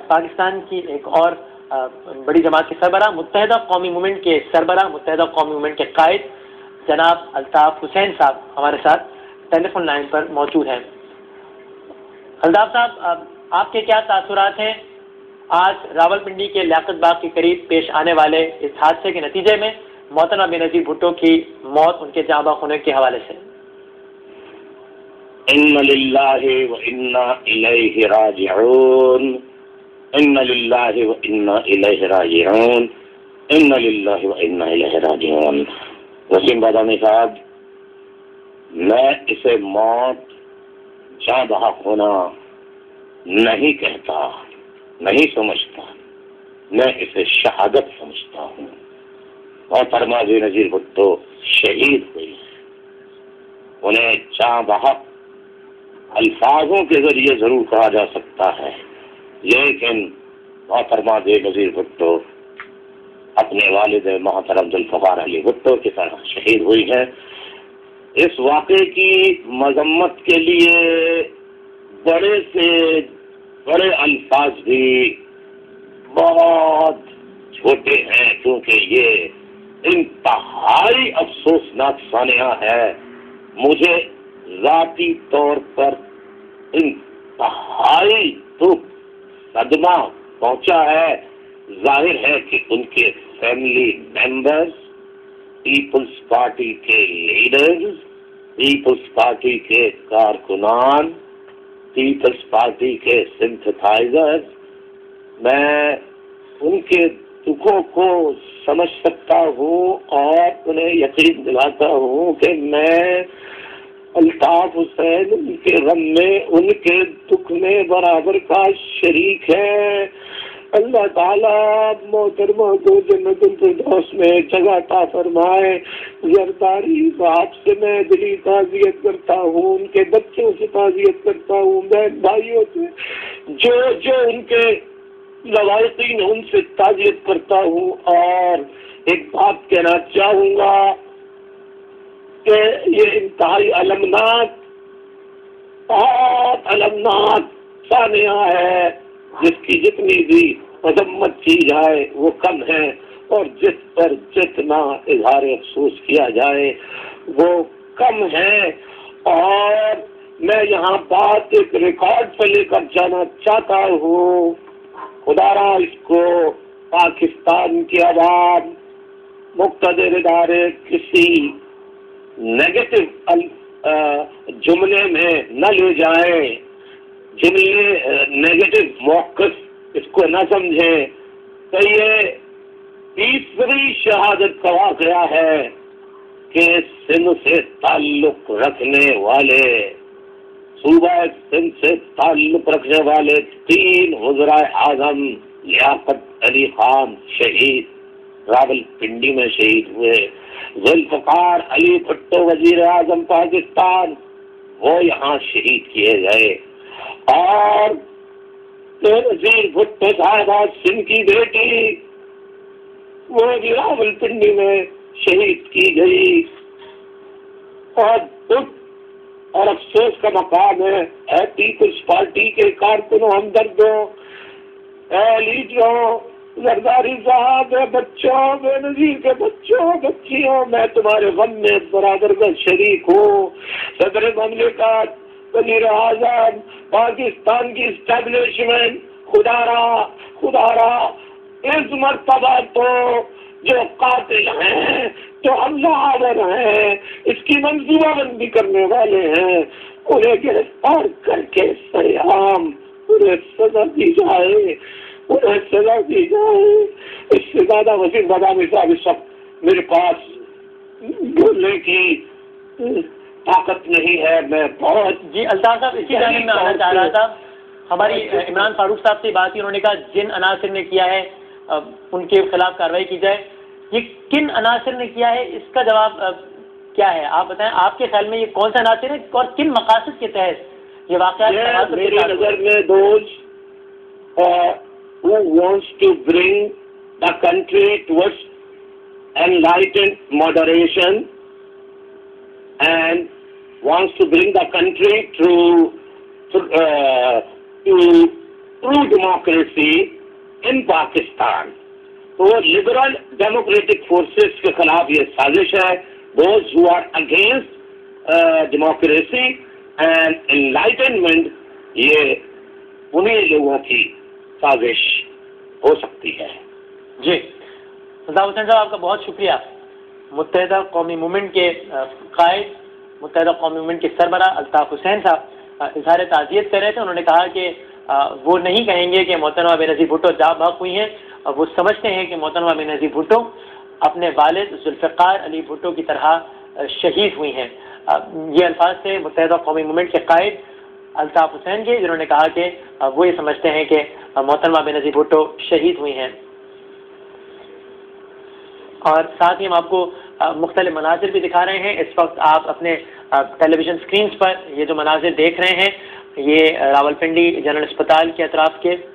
پاکستان کی ایک اور بڑی جماعت کے سربراہ، متحدہ قومی موومنٹ کے سربراہ، متحدہ قومی موومنٹ کے قائد جناب الطاف حسین صاحب ہمارے ساتھ ٹیلی فون لائن پر موجود ہیں۔ الطاف صاحب، آپ کے کیا تاثرات ہیں آج راولپنڈی کے لیاقت باغ کے قریب پیش آنے والے اس حادثے کے نتیجے میں محترمہ بے نظیر بھٹو کی موت، ان کے جاں بحق ہونے کے حوالے سے؟ ان للہ و انا الیہ راجعون، ان للہ و انا الیہ راجعون، ان للہ و انا الیہ راجعون۔ وسیم بادامی صاحب، میں اسے موت، جاں بحق ہونا نہیں کہتا، نہیں سمجھتا، میں اسے شہادت سمجھتا ہوں۔ محترمہ بے نظیر بھٹو شہید ہوئی، انہیں جاں بحق الفاظوں کے ذریعے ضرور کہا جا سکتا ہے، لیکن محترمہ بے نظیر بھٹو اپنے والد محترم ذوالفقار علی بھٹو کی طرح شہید ہوئی ہے۔ اس واقعے کی مذمت کے لیے بڑے سے بڑے الفاظ بھی بہت چھوٹے ہیں، کیونکہ یہ انتہائی افسوسناک سانحہ ہے۔ مجھے ذاتی طور پر انتہائی دکھ، صدمہ پہنچا ہے۔ ظاہر ہے کہ ان کے فیملی ممبرز، پیپلز پارٹی کے لیڈرز، پیپلز پارٹی کے کارکنان، پیپلز پارٹی کے سمپتھائزرز، میں ان کے دکھوں کو سمجھ سکتا ہوں اور انہیں یقین دلاتا ہوں کہ میں الطاف حسین ان کے غم میں، ان کے دکھ میں برابر کا شریک ہے۔ اللہ تعالیٰ محترمہ کو جنت الفردوس میں جگہ عطا فرمائے۔ زرداری صاحب سے میں دلی تعزیت کرتا ہوں، ان کے بچوں سے تعزیت کرتا ہوں، بہن بھائیوں سے جو ان کے لوائقین ان سے تعزیت کرتا ہوں۔ اور ایک بات کہنا چاہوں گا کہ یہ انتہائی المناک، بہت المناک سانحہ ہے، جس کی جتنی بھی مذمت کی جائے وہ کم ہے، اور جس پر جتنا اظہار افسوس کیا جائے وہ کم ہے۔ اور میں یہاں بات ایک ریکارڈ پہ لے کر جانا چاہتا ہوں۔ خدا را اس کو پاکستان کی عوام، مقتدر ادارے کسی نیگیٹو جملے میں نہ لے جائیں، جملے نیگیٹو موقف اس کو نہ سمجھیں کہ یہ تیسری شہادت کا واقعہ ہے کہ سندھ سے تعلق رکھنے والے، صوبہ سندھ سے تعلق رکھنے والے 3 وزرائے اعظم لیاقت علی خان شہید راولپنڈی میں شہید ہوئے، ذوالفقار علی بھٹو وزیر اعظم پاکستان وہ یہاں شہید کیے گئے، اور بے نظیر بھٹو صاحبہ سندھ کی بیٹی وہ بھی راولپنڈی میں شہید کی گئی۔ اور دکھ اور افسوس کا مقام ہے، اے پیپلز پارٹی کے کارکنوں، ہمدردوں، اے لیڈروں، زرداری صاحب، بچوں، بے نظیر کے بچوں، بچیوں، میں تمہارے غم میں برابر کا شریک ہوں۔ صدر مملکت، وزیر اعظم، پاکستان کی اسٹیبلشمنٹ، خدا را اس مرتبہ تو جو قاتل ہیں، جو حملہ آور ہیں، اس کی منصوبہ بندی کرنے والے ہیں، انہیں گرفتار کر کے سیام انہیں سزا دی جائے، انہیں سزا دی جائے۔ اس سے زیادہ وسیم بادامی صاحب اس وقت میرے پاس بولنے کی طاقت نہیں ہے۔ میں بہت جی الطاف صاحب، اسی جانب میں آنا چاہ رہا تھا۔ ہماری عمران فاروق صاحب سے بات کی، انہوں نے کہا جن عناصر نے کیا ہے ان کے خلاف کارروائی کی جائے۔ یہ کن عناصر نے کیا ہے، اس کا جواب کیا ہے؟ آپ بتائیں، آپ کے خیال میں یہ کون سا عناصر ہے اور کن مقاصد کے تحت یہ واقعات؟ میری نظر میں those who wants to bring the country towards enlightened moderation and wants to bring the country to true democracy in Pakistan. تو لبرل ڈیموکریٹک فورسز کے خلاف یہ سازش ہے. those who are against democracy and enlightenment, یہ انہیں لوگوں کی سازش ہو سکتی ہے. جی رضا حسین صاحب، آپ کا بہت شکریہ. متحدہ قومی موومنٹ کے قائد، متحدہ قومی موومنٹ کے سربراہ الطاف حسین صاحب اظہار تعزیت کر رہے تھے. انہوں نے کہا کہ وہ نہیں کہیں گے کہ محترمہ بے نظیر بھٹو جاں بحق ہوئی ہیں. وہ سمجھتے ہیں کہ محترمہ بے نظیر بھٹو اپنے والد ذوالفقار علی بھٹو کی طرح شہید ہوئی ہیں. یہ الفاظ تھے متحدہ قومی موومنٹ کے قائد الطاف حسین کے، جنہوں نے کہا کہ وہ یہ سمجھتے ہیں کہ محترمہ بے نظیر بھٹو شہید ہوئی ہیں. اور ساتھ ہی ہم آپ کو مختلف مناظر بھی دکھا رہے ہیں. اس وقت آپ اپنے ٹیلی ویژن اسکرینس پر یہ جو مناظر دیکھ رہے ہیں، یہ راولپنڈی جنرل اسپتال کے اطراف کے